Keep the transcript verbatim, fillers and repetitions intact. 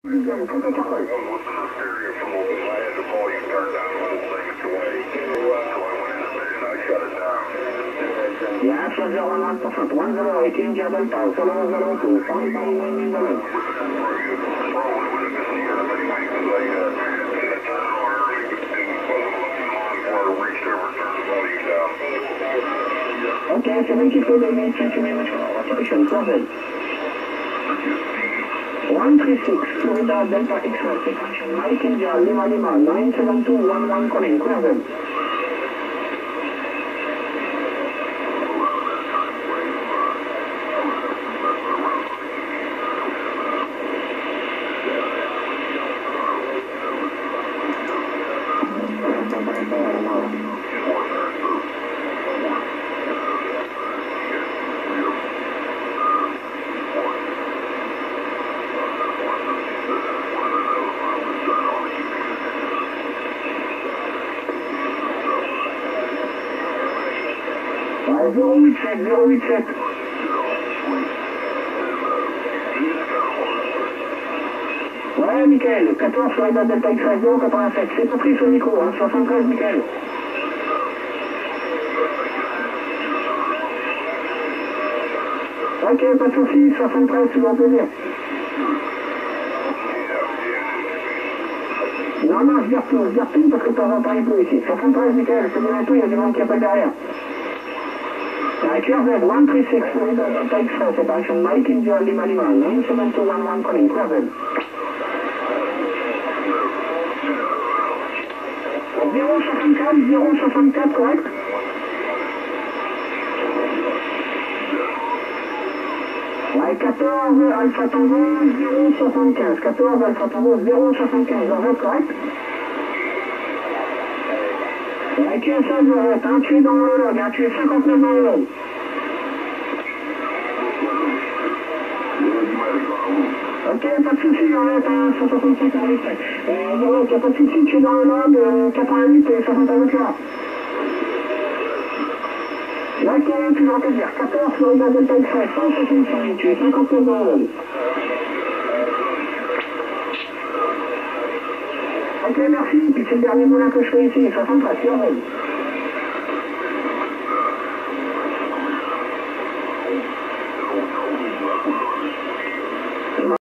Yeah, so zero one percent, one zero eight India Delta, seven zero two, sound by one zero. Okay, seventy-four minutes, twenty minutes for rotation, go ahead. one three six, Florida Delta X-ray, section Mike India, Lima Lima, nine seven two one one calling, go ahead. zero huit sept, zero huit sept. Ouais, Michael, quatorze Florida Delta X-ray zéro quatre-vingt-sept, c'est compris sur le micro, hein, soixante-treize, Michael. Ok, pas de soucis, soixante-treize, tu vas plaisir. Non, non, je garde tout, je garde tout parce que de temps en temps il pleut ici. soixante-treize, Michael, c'est bien tout, il y a du monde qui appelle derrière. Uh, Q R Z one three six, Florida Delta X-ray, separation Mike India, Lima Lima, nine seven two one one calling, Q R Z. zéro soixante-quatre, zéro soixante-quatre, correct? Ouais, quatorze Alpha Tango, zéro soixante-quinze, quatorze Alpha Tango, zéro soixante-quinze, vous êtes correct? Ouais, Q S A, vous êtes, hein, tu es dans le log, hein, tu es cinquante-neuf dans le log. Ok, pas de soucis, on est à cent soixante-cinq en respect. Euh, voilà, t'as pas de soucis, tu es dans le log, euh, quatre-vingt-huit et soixante-un là. Ok, toujours un plaisir. quatorze, Florida Delta X-ray, cent soixante-cinq, tu es cinquante-neuf dans le log. Ok, merci, puis c'est le dernier moulin que je fais ici, soixante-treize,